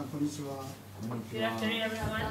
こんにちは。 Good afternoon, everyone.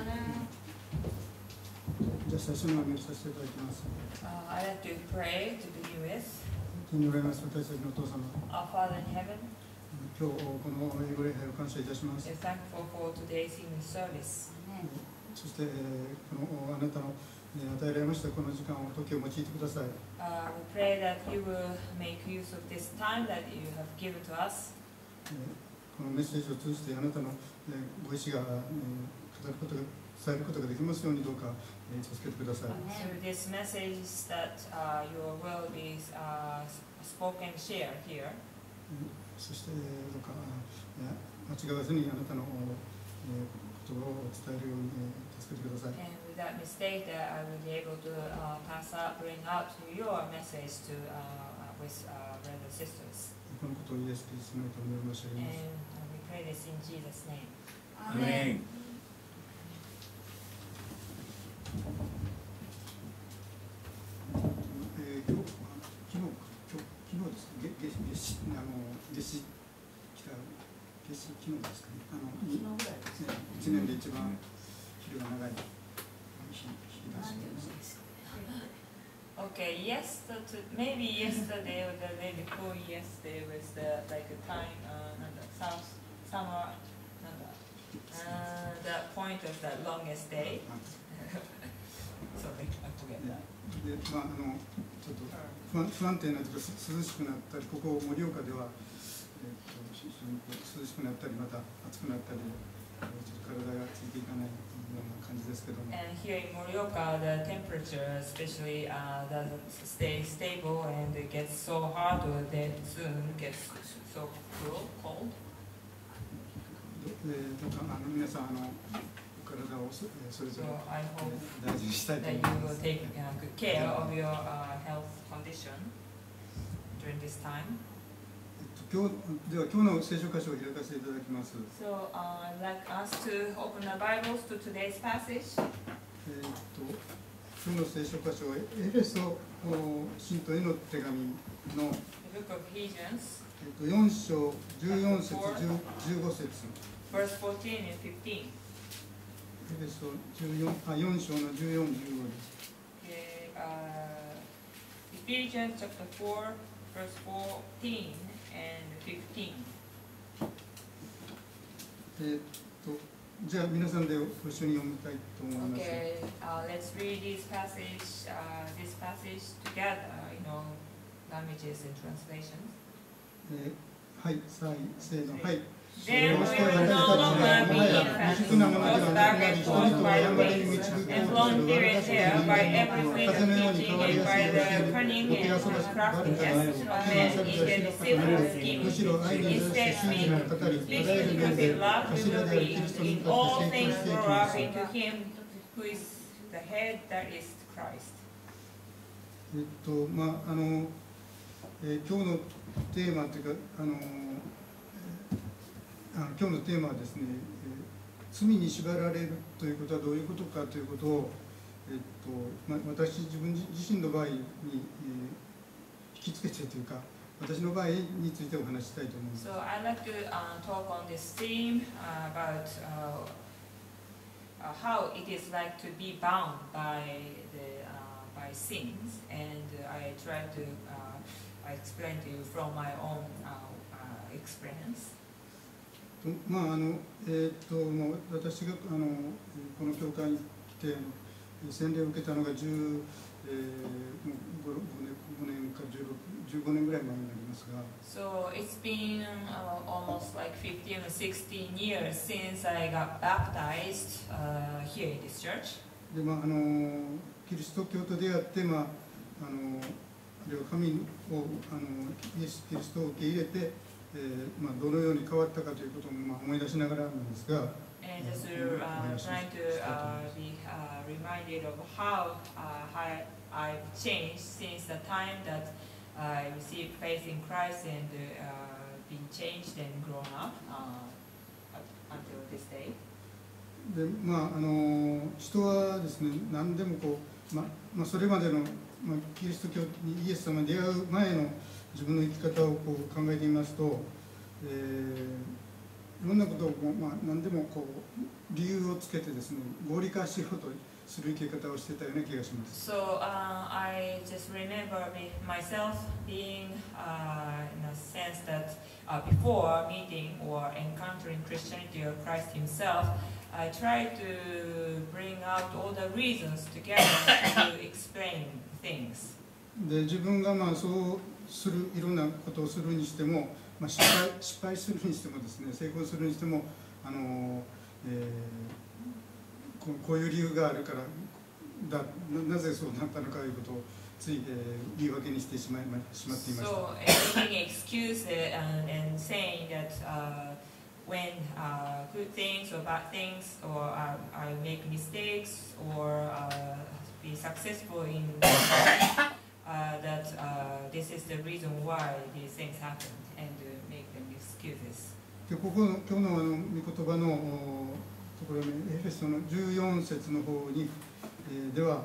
じゃあ最初にお願いさせていただきます。 I'd like to pray to begin with. 天におられます私たちのお父様。 Our Father in heaven, 今日この英語礼拝を感謝いたします。 we're thankful for today's evening service. そしてこのあなたの与えられましたこの時間を時を用いてください。 We pray that you will make use of this time that you have given to us. このメッセージを通じてあなたのご意志が語ることが伝えることができますようにどうか助けてください。 Through this message that your will be spoken, shared here. そしてどうか間違わずにあなたの言葉を伝えるように助けてください。 And without mistake, that I will be able to bring out your message to with brothers and sisters. このことをイエス・キリストの名前で申し上げます。 And we pray this in Jesus' name. Amen. 昨日ですかね。1年で一番昼が長い日だしです。 Okay, maybe yesterday or the day before yesterday was the time, summer, the point of the longest day. Sorry, I forget that. で、ちょっと不安定なとか涼しくなったり、ここ盛岡では涼しくなったりまた暑くなったり、ちょっと体がついていかないような感じですけども。 And here in Morioka, the temperature especially doesn't stay stable and it gets so hot or then soon gets so cold. どうか皆さん体をそれぞれ So I hope 大事にしたいと that 思い you ま will す。 take good care of your health condition during this time. 今日の聖書箇所を開かせていただきます。 So I'd like us to open our Bibles to today's passage. 今日の聖書箇所はエフェソ信徒への手紙の The book of Ephesians, 4章14節15節。 verse 14 and 15. エフェソ4章の14、15です。 Okay, Ephesians chapter 4, verse 14 and 15. じゃあ皆さんでご一緒に読みたいと思います。 Okay, let's read this passage together, languages and translations. はい、せーの、はい。 There will no longer be infants, those darkness caused by the winds and blown here and there by every wind of teaching and by the cunning and craftiness of men in their deceitful schemes. Instead, speak the truth in love, we will be in all things grow up into Him who is the head, that is Christ. 今日のテーマというか今日のテーマはですね、罪に縛られるということはどういうことかということを、私自分自身の場合に、引きつけてというか、私の場合についてお話ししたいと思います。 So I'd like to talk on this theme about how it is like to be bound by by sins, and I try to explain to you from my own experience. 私がこの教会に来て洗礼を受けたのが15年か15年ぐらい前になりますが。 So it's been almost like 15 or 16 years since I got baptized here in this church. でキリスト教と出会って、あるいは神をイエス・キリストを受け入れて、どのように変わったかということを思い出しながらなんですが、 And just trying to be reminded of how I've changed since the time that I received faith in Christ and been changed and grown up until this day. で人はですね、何でもそれまでの、キリスト教にイエス様に出会う前の自分の生き方を考えてみますと、 いろんなことを何でも理由をつけてですね、合理化しようとする生き方をしてたような気がします。 So I just remember myself being, in a sense that before meeting or encountering Christianity or Christ Himself, I tried to bring out all the reasons together to explain things. で、自分がそうする、いろんなことをするにしても、失敗するにしてもですね、成功するにしても、こういう理由があるからなぜそうなったのかということをつい、言い訳にしてしまっていました。 So making excuses and saying that when good things or bad things, or I make mistakes or be successful in that this is the reason why these things happen, and make them excuses. で、今日の御言葉のところにエフェソの14節の方に、では、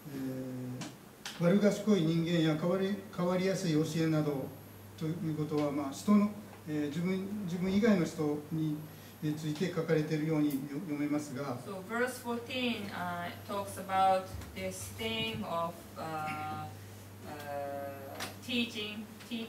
悪賢い人間や変わりやすい教えなどということは、人の、自分以外の人について書かれているように読めますが、 So verse 14 talks about this thing of teaching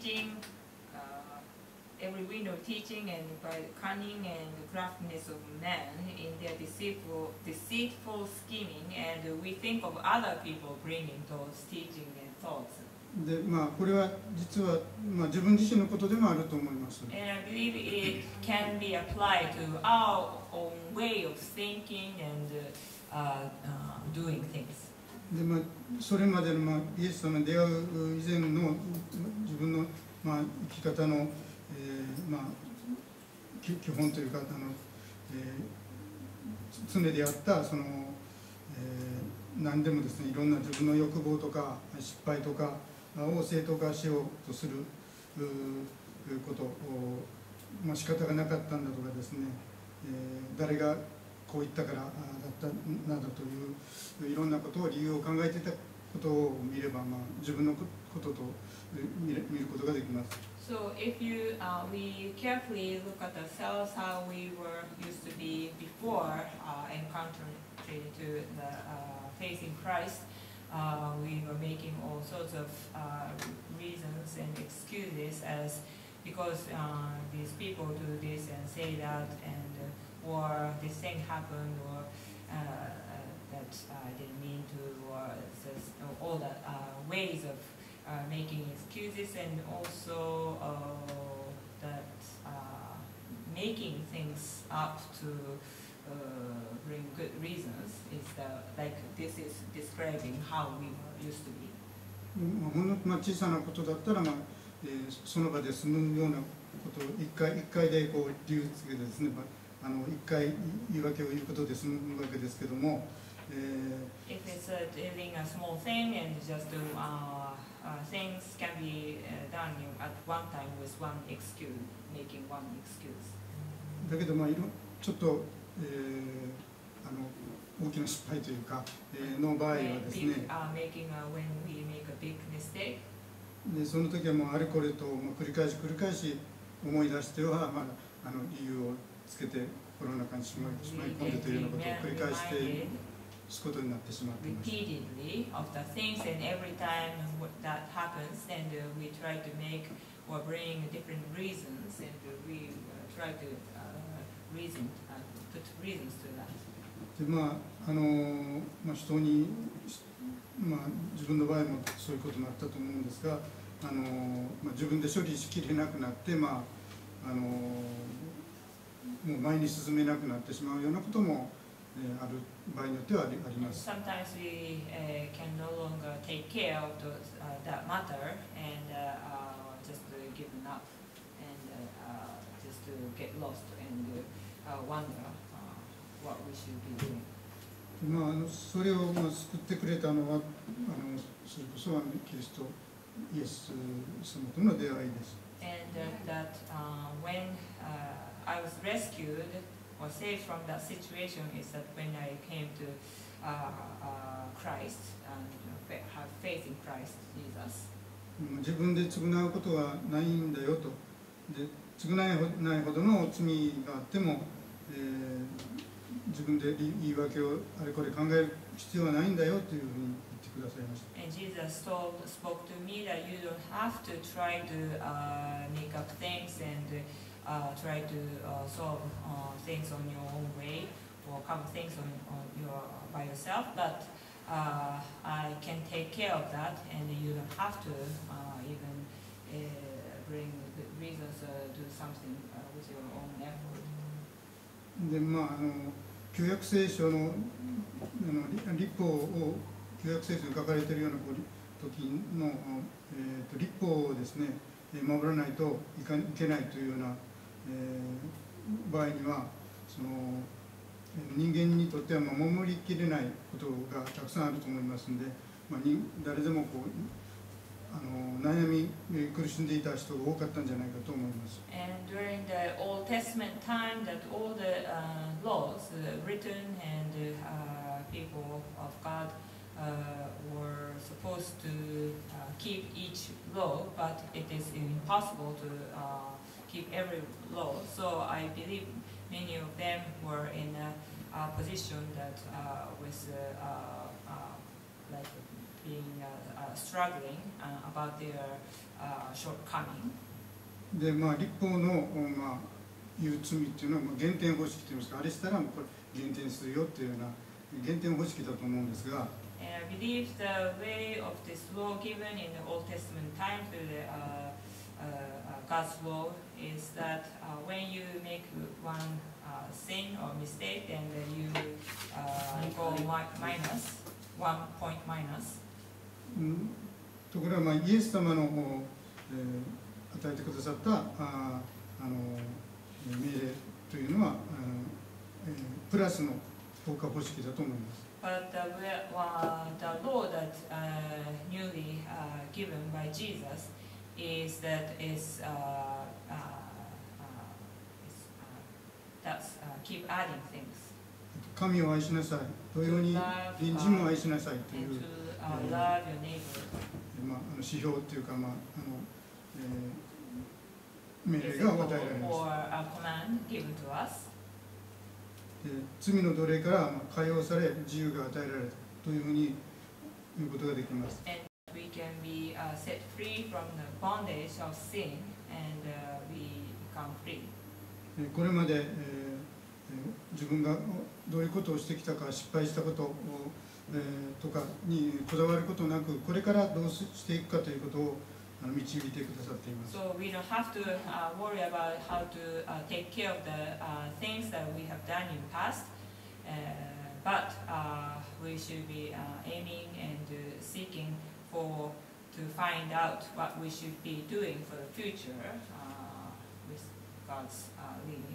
every window teaching, and by the cunning and the craftiness of man in their deceitful scheming, and we think of other people bringing those teaching and thoughts. で、これは実は、自分自身のことでもあると思います。 And I believe it can be applied to our own way of thinking and doing things. で、それまでの、イエス様に出会う以前の自分の、生き方の基本というか、常であった何でもですね、いろんな自分の欲望とか失敗とかを正当化しようとすることを、仕方がなかったんだとかですね、誰がこう言ったからだったなどといういろんなことを理由を考えていたことを見れば、自分のことと見ることができます。 So if we carefully look at ourselves, how we were used to be before encountering to the faith in Christ, we were making all sorts of reasons and excuses as because these people do this and say that, and or this thing happened, or that I didn't mean to, or all the ways of making excuses, and also that making things up to bring good reasons is like this is describing how we used to be. ほんの小さなことだったら、その場で済むようなことを一回で理由つけてですね、一回言い訳を言うことで済むわけですけども、 If it's dealing a small thing and just things can be done at one time with one excuse, making one excuse. だけどちょっと、大きな失敗というか、の場合はですね、 when we make a big mistake. でその時はあれこれと繰り返し思い出しては、理由をつけて心の中にしまい込んでというようなことを繰り返してすることになってしまっています。 Repeatedly of the things, and every time that happens, and we try to make or bring different reasons, and we try to put reasons to that. で人に、自分の場合もそういうことになったと思うんですが、自分で処理しきれなくなって、もう前に進めなくなってしまうようなことも、ある場合によってはあります。 Sometimes we can no longer take care of that matter, and just given up, and just to get lost and wonder what we should be doing. それを救ってくれたのは、それこそキリストイエス様との出会いです。 And that when I was rescued or saved from that situation is that when I came to Christ and have faith in Christ Jesus. 自分で償うことはないんだよと。で、 償えないほどの罪があっても、自分で言い訳をあれこれ考える必要はないんだよというふうに言ってくださいました。 And Jesus spoke to me that you don't have to try to make up things and try to solve things on your own way or cover things by yourself, but I can take care of that, and you don't have to even bring reasons do something with your own effort. で旧約聖書の律法を旧約聖書に書かれているような時の、律法をですね守らないといけないというような、場合にはその人間にとっては守りきれないことがたくさんあると思いますので、誰でも悩み苦しんでいた人が多かったんじゃないかと思います。 And during the Old Testament time, that all the laws written and people of God were supposed to keep each law, but it is impossible to keep every law. So I believe many of them were in a position that was like being struggling about their shortcoming. で律法の言う罪っていうのは減点方式といいますか、あれしたらこれ減点するよっていうような減点方式だと思うんですが。 And I believe the way of this law given in the Old Testament time to the God's law is that when you make one sin or mistake, then you go minus 1 point minus. ところがイエス様の与えてくださった命令というのはプラスの評価方式だと思います。 But the law that newly given by Jesus is that keep adding things. 神を愛しなさい、同様に隣人も愛しなさいという、指標というか、命令が与えられます。罪の奴隷から解放され、自由が与えられたというふうに言うことができます。 We can be set free from the bondage of sin, and we become free. これまで、自分がどういうことをしてきたか、失敗したことを、とかにこだわることなく、これからどうしていくかということを導いてくださっています。 So we don't have to worry about how to take care of the things that we have done in the past, but we should be aiming and seeking to find out what we should be doing for the future with God's leading.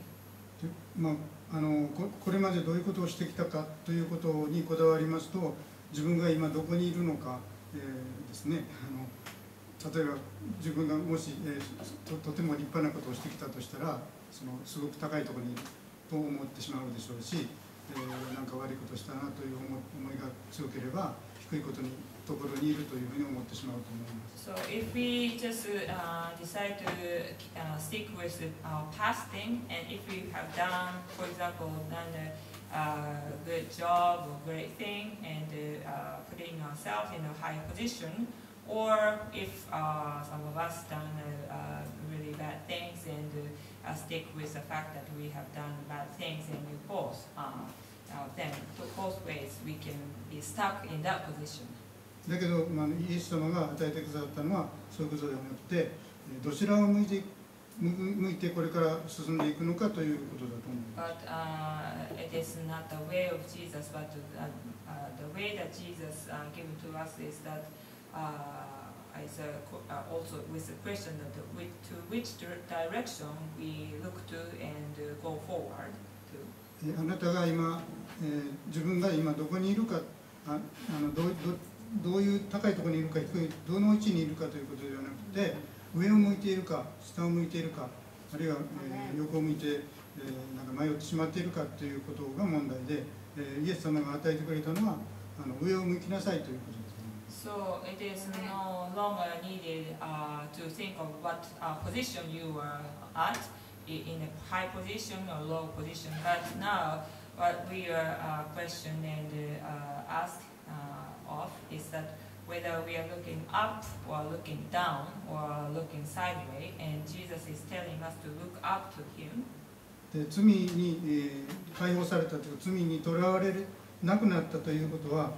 これまでどういうことをしてきたかということにこだわりますと、自分が今どこにいるのか、ですね、例えば自分がもし、とても立派なことをしてきたとしたら、すごく高いところにいると思ってしまうでしょうし、なんか悪いことをしたなという思いが強ければ、低いところにいるというふうに思ってしまうと思います。 So if we just decide to stick with our past thing, and if we have done, for example, done a good job or great thing, and putting ourselves in a high position, or if some of us done really bad things and stick with the fact that we have done bad things, and we both then both ways we can be stuck in that position. だけど、イエス様が与えてくださったのはそういうことではなくて、どちらを向いてこれから進んでいくのかということだと思います。 But it is not the way of Jesus, but the way that Jesus given to us is that is also with the question that to which direction we look to and go forward to. あなたが今、自分が今どこにいるか、どういう高いところにいるか、低いどの位置にいるかということではなくて、上を向いているか、下を向いているか、あるいは、横を向いて、なんか迷ってしまっているかということが問題で、イエス様が与えてくれたのは上を向きなさいということです。 So it is no longer needed to think of what position you are at, in a high position or low position. But now, what we are questioned and asked of is that whether we are looking up or looking down or looking sideways, and Jesus is telling us to look up to Him. で罪に、解放されたというか、罪にとらわれなくなったということは、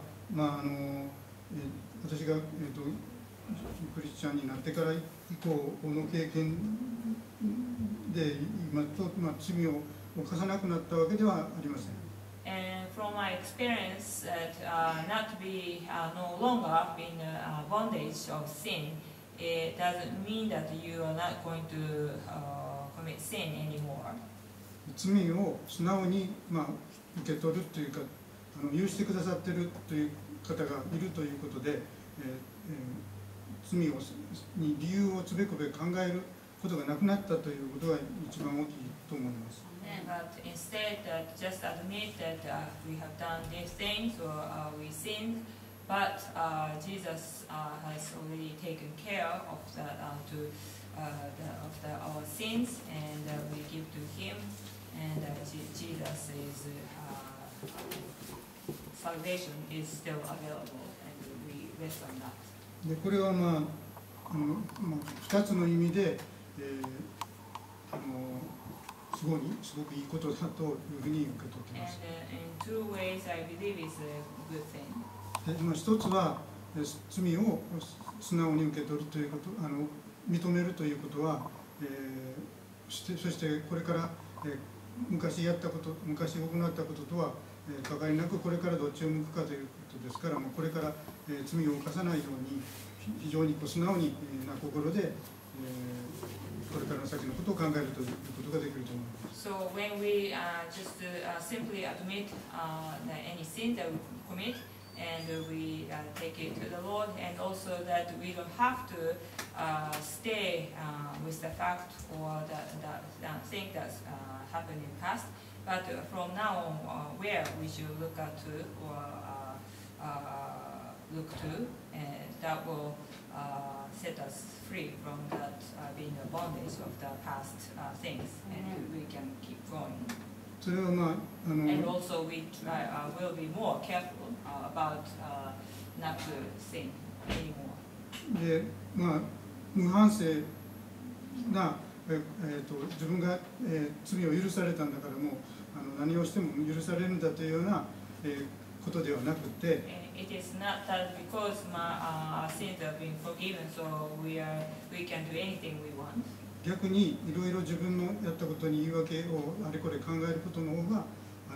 私が、クリスチャンになってから以降の経験で今と、罪を犯さなくなったわけではありません。 And from my experience, that not be no longer in bondage of sin, it doesn't mean that you are not going to commit sin anymore. 罪を素直に、受け取るというか、許してくださっているという方がいるということで、罪に理由をつべこべ考えることがなくなったということが一番大きいと思います。 But instead, just admit that we have done these things or we sinned, but Jesus has already taken care of our sins, and we give to Him, and Jesus is salvation is still available, and we rest on that. でこれは2つの意味で、すごくいいことだというふうに受け取っています。 And in two ways, I believe it's a good thing. 一つは罪を素直に受け取るということ、認めるということは、そしてこれから、昔やったこと、昔行ったこととは、関わりなくこれからどっちを向くかということですから、これから、罪を犯さないように非常に素直にな心で、これからの先のことを考えるということができると思います。 So when we just simply admit any sin that we commit, and we take it to the Lord, and also that we don't have to stay with the fact or the thing that's happened in the past, but from now on, where we should look at to or look to, and that will set us free from that being a bondage of the past things, and we can keep going. それは And also we will be more careful about not to sin anymore. で、無反省な、自分が、罪を許されたんだからもう何をしても許されるんだというような、ことではなくて、 It is not that because our sins have been forgiven, so we can do anything we want. 逆にいろいろ自分のやったことに言い訳をあれこれ考えることの方が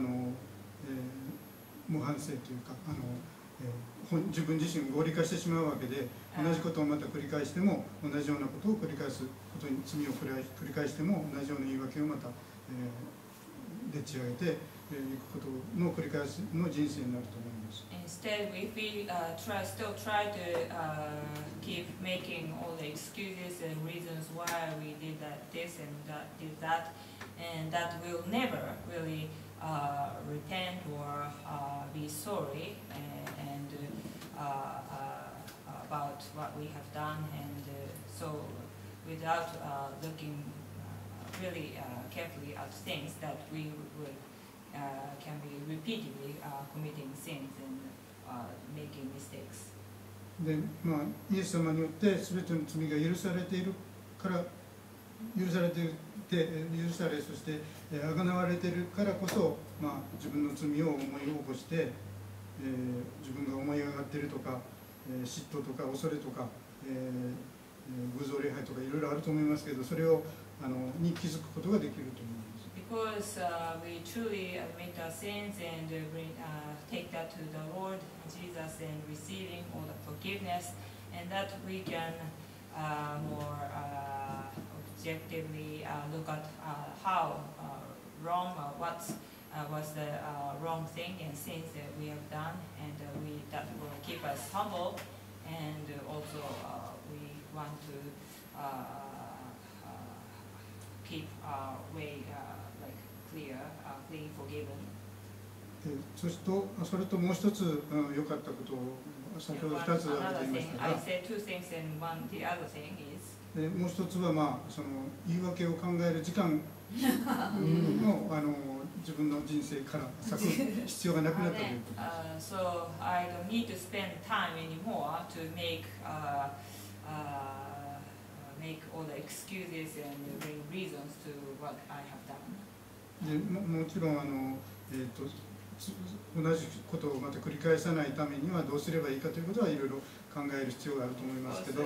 無反省というか自分自身を合理化してしまうわけで、同じことをまた繰り返しても同じようなことを繰り返すことに罪を繰り返しても同じような言い訳をまた、でっち上げていくことの繰り返しの人生になると思います。 Instead, if we still try to keep making all the excuses and reasons why we did this and did that, and that will never really repent or be sorry and about what we have done, and so without looking really carefully at things that we would can be repeatedly committing sins and making mistakes. で、イエス様によって全ての罪が許されているから許されていて許され、そしてあがなわれているからこそ、自分の罪を思い起こして、自分が思い上がっているとか、嫉妬とか恐れとか、偶像礼拝とかいろいろあると思いますけど、それをに気づくことができると思います。 Because we truly admit our sins and take that to the Lord Jesus and receiving all the forgiveness, and that we can more objectively look at how wrong or what was the wrong thing and sins that we have done, and that will keep us humble, and also we want to keep our way clean, forgiven. それともう一つ良かったことを先ほど2つ挙げていましたが、もう一つは、その言い訳を考える時間の自分の人生から割く必要がなくなったということです。 So I don't need to spend time anymore to make all the excuses and bring reasons to what I have done. でもちろん同じことをまた繰り返さないためにはどうすればいいかということはいろいろ考える必要があると思いますけど、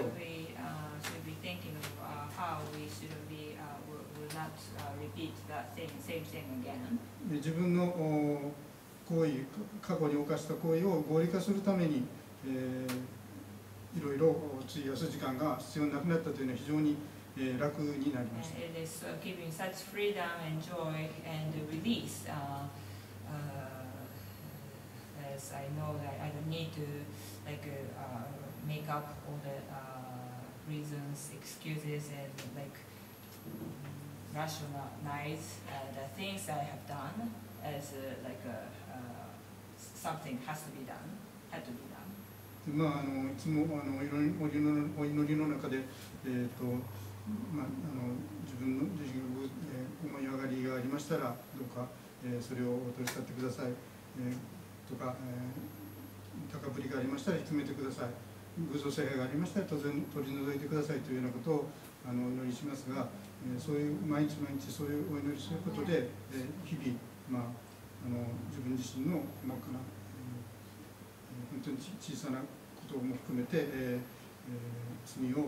自分の行為、過去に犯した行為を合理化するために、いろいろ費やす時間が必要なくなったというのは非常に楽になりました。 I know that I don't need to make up all the reasons, excuses, and rationalize the things I have done as something had to be done. いつもお祈りの中で、自分の自身が思い上がりがありましたらどうか、それを取り去ってください。とか、高ぶりがありましたら低めてください。偶像礼拝がありましたら当然取り除いてくださいというようなことをお祈りしますが、そういう毎日毎日そういうお祈りすることで、日々、自分自身の細かな、本当に小さなことも含めて、罪を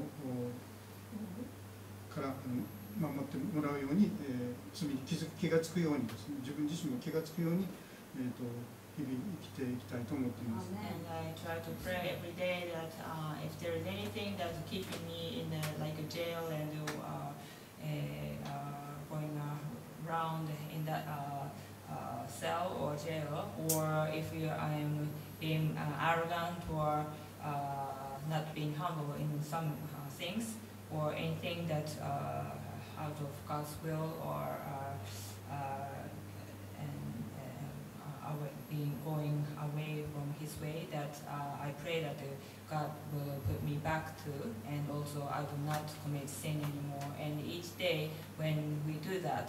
から守ってもらうように、罪に気がつくようにですね、自分自身も気がつくように、日々生きていきたいと思っています。 And I try to pray every day that if there is anything that's keeping me in like a jail and going around in that cell or jail, or if I am being arrogant or not being humble in some things, or anything that out of God's will or being going away from His way, that I pray that God will put me back to, and also I will not commit sin anymore. And each day when we do that,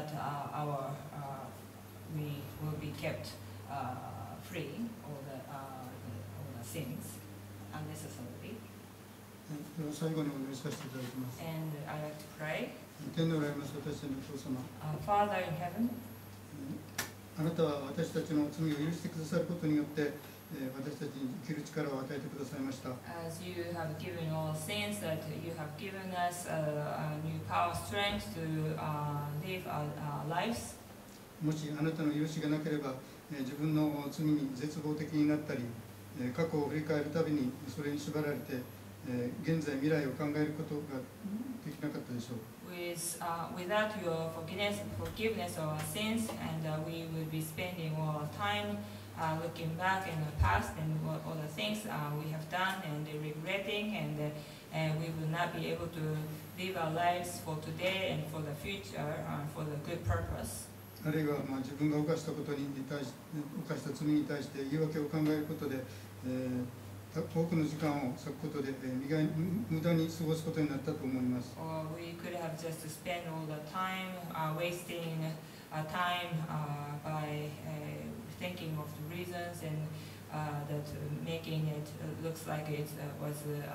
we will be kept free all the sins unnecessarily. 最後にお祈りさせていただきます。 And I like to pray. 天におられます私たちのお父様。 Father in heaven. あなたは私たちの罪を許してくださることによって、私たちに生きる力を与えてくださいました。 As you have given all sins, that you have given us a new power, strength to live our lives. もしあなたの許しがなければ、自分の罪に絶望的になったり、過去を振り返るたびにそれに縛られて、現在未来を考えることができなかったでしょう。 Without your forgiveness of our sins, and we will be spending all our time looking back in the past and all the things we have done and regretting, and we will not be able to live our lives for today and for the future for the good purpose. あるいは自分が犯した罪に対して言い訳を考えることで、多くの時間を割くことで無駄に過ごすことになったと思います。 Or we could have just spent all the time wasting time by thinking of the reasons and that making it looks like it was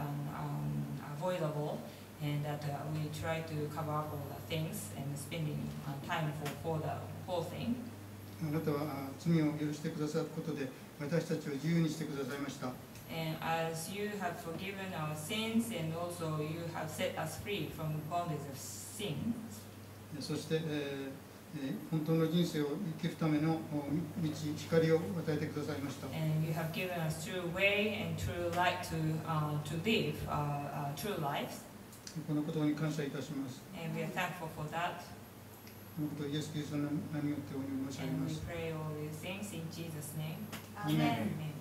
avoidable, and that we try to cover up all the things and spending time for the whole thing. あなたは罪を許してくださることで私たちを自由にしてくださいました。 And as you have forgiven our sins, and also you have set us free from the bondage of sin. そして、本当の人生を生きるための道、光を与えてくださいました。 And you have given us true way and true light to live true lives. このことに感謝いたします。 And we are thankful for that. このことをイエス・キリストの名によってお祈り申し上げます。 And we pray all these things in Jesus' name. Amen.